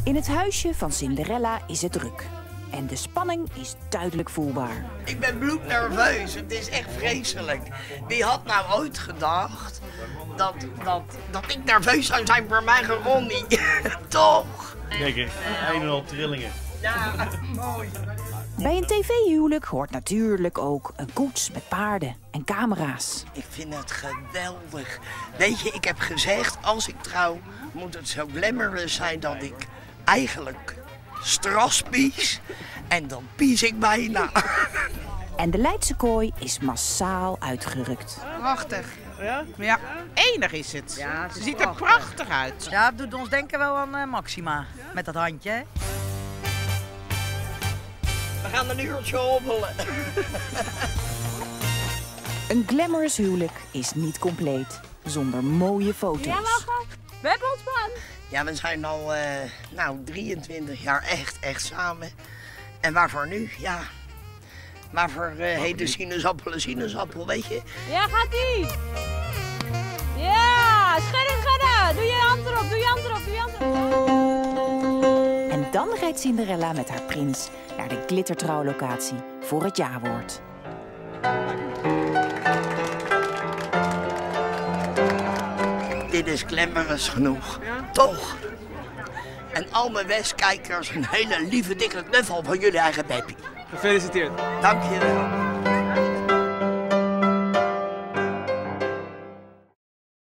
In het huisje van Cinderella is het druk. En de spanning is duidelijk voelbaar. Ik ben bloednerveus. Het is echt vreselijk. Wie had nou ooit gedacht dat ik nerveus zou zijn voor mijn eigen Ronnie? Toch? Zeker. Een en al trillingen. Ja, mooi. Bij een tv-huwelijk hoort natuurlijk ook een koets met paarden en camera's. Ik vind het geweldig. Weet je, ik heb gezegd, als ik trouw, moet het zo glamorous zijn dat ik eigenlijk straspies. En dan pies ik bijna. En de Leidse kooi is massaal uitgerukt. Prachtig. Ja? Ja, enig is het. Ja, het Ze is ziet er prachtig. prachtig uit. Ja, het doet ons denken wel aan Maxima. Met dat handje, hè? We gaan een uurtje hobbelen. Een glamorous huwelijk is niet compleet zonder mooie foto's. Ja, lachen. We hebben ons plan. Ja, we zijn al 23 jaar echt samen. En waarvoor nu? Ja, waarvoor heet de sinaasappel, weet je? Ja, gaat-ie. Ja, schudden. Doe je hand erop, doe je hand erop, doe je hand erop. En dan rijdt Cinderella met haar prins naar de glittertrouwlocatie voor het jawoord. Dit is glamorous genoeg, toch? En al mijn Westkijkers een hele lieve dikke knuffel van jullie eigen Peppy. Gefeliciteerd. Dank je wel.